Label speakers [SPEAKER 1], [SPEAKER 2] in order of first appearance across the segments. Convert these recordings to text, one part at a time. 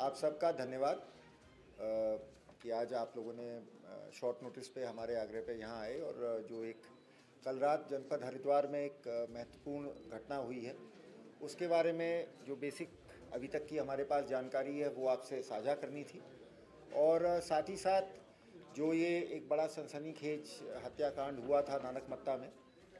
[SPEAKER 1] आप सबका धन्यवाद कि आज आप लोगों ने शॉर्ट नोटिस पे हमारे आग्रह पे यहाँ आए और जो एक कल रात जनपद हरिद्वार में एक महत्वपूर्ण घटना हुई है उसके बारे में जो बेसिक अभी तक की हमारे पास जानकारी है वो आपसे साझा करनी थी। और साथ ही साथ जो ये एक बड़ा सनसनीखेज हत्याकांड हुआ था नानकमत्ता में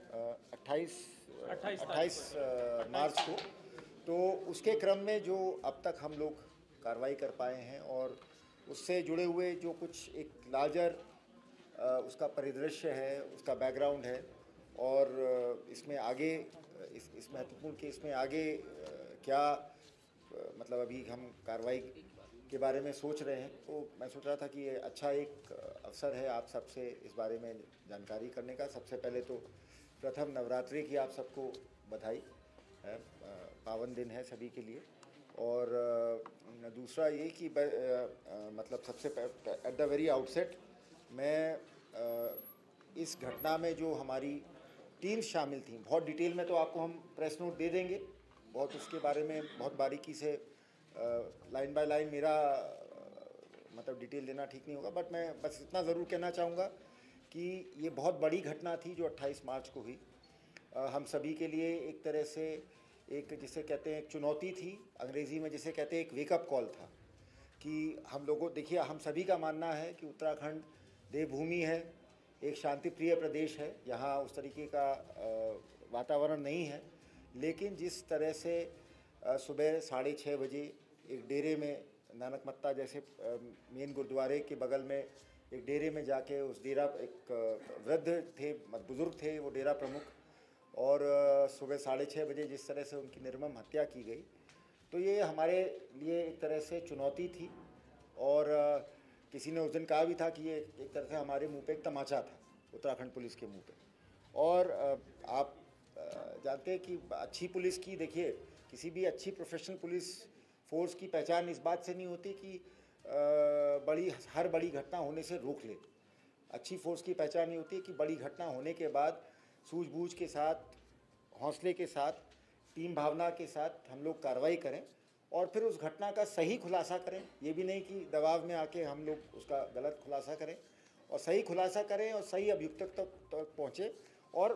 [SPEAKER 1] 28 मार्च को, तो उसके क्रम में जो अब तक हम लोग कार्रवाई कर पाए हैं और उससे जुड़े हुए जो कुछ एक लार्जर उसका परिदृश्य है, उसका बैकग्राउंड है और इसमें आगे इस महत्वपूर्ण केस में आगे क्या मतलब अभी हम कार्रवाई के बारे में सोच रहे हैं। तो मैं सोच रहा था कि ये अच्छा एक अवसर है आप सबसे इस बारे में जानकारी करने का। सबसे पहले तो प्रथम नवरात्रि की आप सबको बधाई है, पावन दिन है सभी के लिए। और दूसरा ये कि मतलब सबसे एट द वेरी आउटसेट मैं इस घटना में जो हमारी टीम शामिल थी, बहुत डिटेल में तो आपको हम प्रेस नोट दे देंगे, बहुत उसके बारे में बहुत बारीकी से लाइन बाय लाइन मेरा मतलब डिटेल देना ठीक नहीं होगा, बट मैं बस इतना ज़रूर कहना चाहूँगा कि ये बहुत बड़ी घटना थी जो 28 मार्च को हुई। हम सभी के लिए एक तरह से एक जिसे कहते हैं एक चुनौती थी, अंग्रेज़ी में जिसे कहते हैं एक वेकअप कॉल था कि हम लोगों, देखिए हम सभी का मानना है कि उत्तराखंड देवभूमि है, एक शांति प्रिय प्रदेश है, यहाँ उस तरीके का वातावरण नहीं है। लेकिन जिस तरह से सुबह 6:30 बजे एक डेरे में नानकमत्ता जैसे मेन गुरुद्वारे के बगल में एक डेरे में जाके उस डेरा एक वृद्ध थे, बुज़ुर्ग थे वो डेरा प्रमुख, और सुबह 6:30 बजे जिस तरह से उनकी निर्मम हत्या की गई, तो ये हमारे लिए एक तरह से चुनौती थी। और किसी ने उस दिन कहा भी था कि ये एक तरह से हमारे मुंह पे एक तमाचा था, उत्तराखंड पुलिस के मुंह पे। और आप जानते हैं कि अच्छी पुलिस की, देखिए किसी भी अच्छी प्रोफेशनल पुलिस फोर्स की पहचान इस बात से नहीं होती कि हर बड़ी घटना होने से रोक ले। अच्छी फोर्स की पहचान ये होती है कि बड़ी घटना होने के बाद सूझबूझ के साथ, हौसले के साथ, टीम भावना के साथ हम लोग कार्रवाई करें और फिर उस घटना का सही खुलासा करें। ये भी नहीं कि दबाव में आके हम लोग उसका गलत खुलासा करें, और सही खुलासा करें और सही अभियुक्त तक पहुँचे और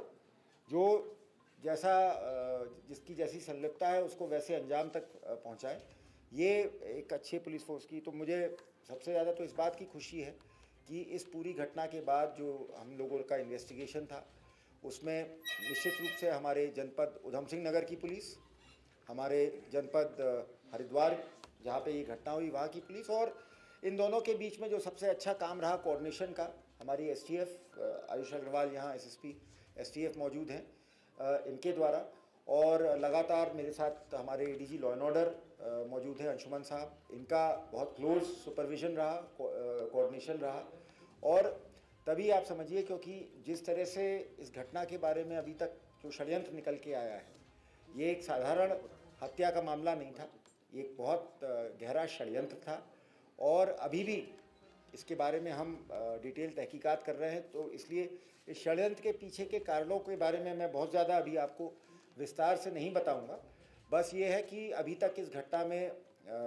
[SPEAKER 1] जो जैसा जिसकी जैसी संलिप्तता है उसको वैसे अंजाम तक पहुँचाएं। ये एक अच्छे पुलिस फोर्स की, तो मुझे सबसे ज़्यादा तो इस बात की खुशी है कि इस पूरी घटना के बाद जो हम लोगों का इन्वेस्टिगेशन था उसमें निश्चित रूप से हमारे जनपद उधम सिंह नगर की पुलिस, हमारे जनपद हरिद्वार जहाँ पे ये घटना हुई वहाँ की पुलिस, और इन दोनों के बीच में जो सबसे अच्छा काम रहा कोऑर्डिनेशन का, हमारी एसटीएफ आयुष अग्रवाल यहाँ एसएसपी एसटीएफ मौजूद हैं इनके द्वारा, और लगातार मेरे साथ हमारे एडीजी लॉ एंड ऑर्डर मौजूद हैं अंशुमन साहब, इनका बहुत क्लोज सुपरविजन रहा, कोऑर्डिनेशन रहा। और तभी आप समझिए, क्योंकि जिस तरह से इस घटना के बारे में अभी तक जो षड्यंत्र निकल के आया है, ये एक साधारण हत्या का मामला नहीं था, ये एक बहुत गहरा षड्यंत्र था और अभी भी इसके बारे में हम डिटेल तहकीकात कर रहे हैं। तो इसलिए इस षड्यंत्र के पीछे के कारणों के बारे में मैं बहुत ज़्यादा अभी आपको विस्तार से नहीं बताऊंगा। बस ये है कि अभी तक इस घटना में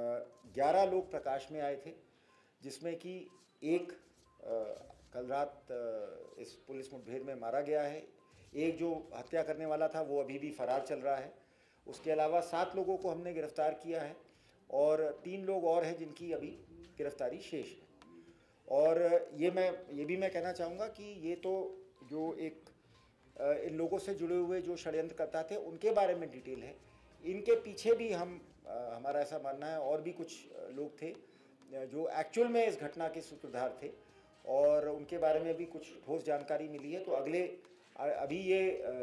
[SPEAKER 1] 11 लोग प्रकाश में आए थे, जिसमें कि एक कल रात इस पुलिस मुठभेड़ में मारा गया है, एक जो हत्या करने वाला था वो अभी भी फरार चल रहा है। उसके अलावा 7 लोगों को हमने गिरफ्तार किया है और 3 लोग और हैं जिनकी अभी गिरफ्तारी शेष है। और ये भी मैं कहना चाहूँगा कि ये तो जो एक इन लोगों से जुड़े हुए जो षड्यंत्रकर्ता थे उनके बारे में डिटेल है, इनके पीछे भी हमारा ऐसा मानना है और भी कुछ लोग थे जो एक्चुअल में इस घटना के सूत्रधार थे और उनके बारे में भी कुछ ठोस जानकारी मिली है। तो अभी ये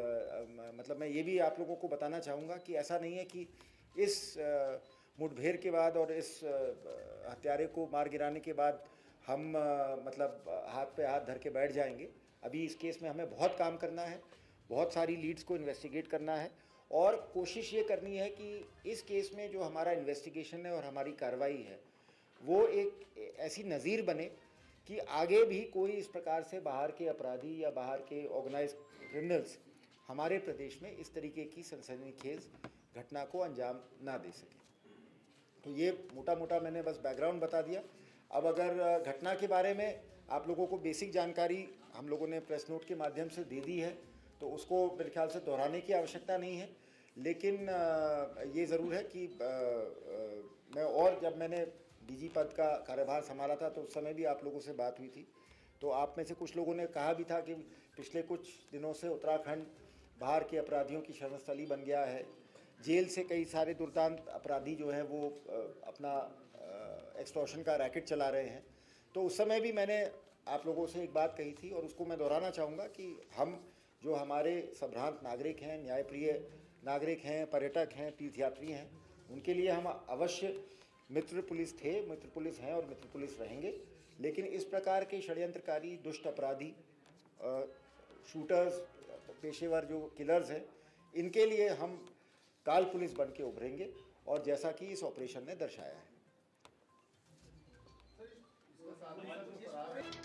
[SPEAKER 1] मतलब मैं ये भी आप लोगों को बताना चाहूँगा कि ऐसा नहीं है कि इस मुठभेड़ के बाद और इस हत्यारे को मार गिराने के बाद हम मतलब हाथ पे हाथ धर के बैठ जाएंगे। अभी इस केस में हमें बहुत काम करना है, बहुत सारी लीड्स को इन्वेस्टिगेट करना है और कोशिश ये करनी है कि इस केस में जो हमारा इन्वेस्टिगेशन है और हमारी कार्रवाई है वो एक ऐसी नज़ीर बने कि आगे भी कोई इस प्रकार से बाहर के अपराधी या बाहर के ऑर्गेनाइज्ड क्रिमिनल्स हमारे प्रदेश में इस तरीके की सनसनीखेज घटना को अंजाम ना दे सके। तो ये मोटा मोटा मैंने बस बैकग्राउंड बता दिया। अब अगर घटना के बारे में आप लोगों को बेसिक जानकारी हम लोगों ने प्रेस नोट के माध्यम से दे दी है, तो उसको मेरे ख्याल से दोहराने की आवश्यकता नहीं है। लेकिन ये ज़रूर है कि मैं, और जब मैंने डीजी पद का कार्यभार संभाला था तो उस समय भी आप लोगों से बात हुई थी, तो आप में से कुछ लोगों ने कहा भी था कि पिछले कुछ दिनों से उत्तराखंड बाहर के अपराधियों की शरणस्थली बन गया है। जेल से कई सारे दुर्दांत अपराधी जो हैं वो अपना एक्सटॉर्शन का रैकेट चला रहे हैं। तो उस समय भी मैंने आप लोगों से एक बात कही थी और उसको मैं दोहराना चाहूँगा कि हम जो हमारे संभ्रांत नागरिक हैं, न्यायप्रिय नागरिक हैं, पर्यटक हैं, तीर्थयात्री हैं, उनके लिए हम अवश्य मित्र पुलिस थे, मित्र पुलिस हैं और मित्र पुलिस रहेंगे। लेकिन इस प्रकार के षड्यंत्रकारी, दुष्ट अपराधी, शूटर्स, पेशेवर जो किलर्स हैं, इनके लिए हम काल पुलिस बन के उभरेंगे, और जैसा कि इस ऑपरेशन ने दर्शाया है।